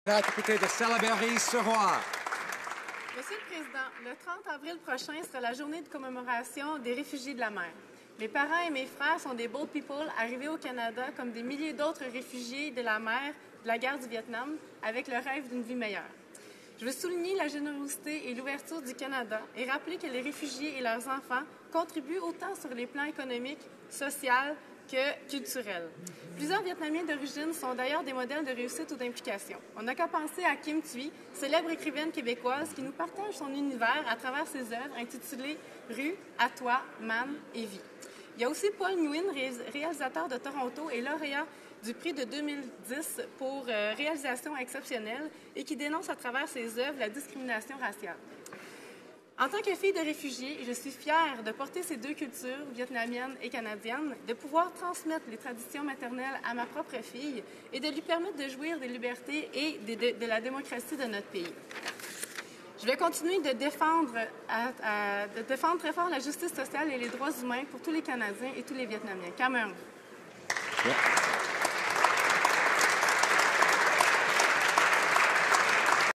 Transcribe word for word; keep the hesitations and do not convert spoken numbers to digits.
Prête à écouter de Salaberry sur Roy. Monsieur le Président, le trente avril prochain sera la journée de commémoration des réfugiés de la mer. Mes parents et mes frères sont des boat people arrivés au Canada comme des milliers d'autres réfugiés de la mer de la guerre du Vietnam avec le rêve d'une vie meilleure. Je veux souligner la générosité et l'ouverture du Canada et rappeler que les réfugiés et leurs enfants contribuent autant sur les plans économiques, sociaux que culturels. Plusieurs Vietnamiens d'origine sont d'ailleurs des modèles de réussite ou d'implication. On n'a qu'à penser à Kim Thuy, célèbre écrivaine québécoise qui nous partage son univers à travers ses œuvres intitulées « Rue, à toi, Man et Vie ». Il y a aussi Paul Nguyen, réalisateur de Toronto et lauréat du prix de deux mille dix pour euh, réalisation exceptionnelle et qui dénonce à travers ses œuvres la discrimination raciale. En tant que fille de réfugiés, je suis fière de porter ces deux cultures, vietnamienne et canadienne, de pouvoir transmettre les traditions maternelles à ma propre fille et de lui permettre de jouir des libertés et de, de, de la démocratie de notre pays. Je vais continuer de défendre, à, à, de défendre très fort la justice sociale et les droits humains pour tous les Canadiens et tous les Vietnamiens. Cam un. Yeah.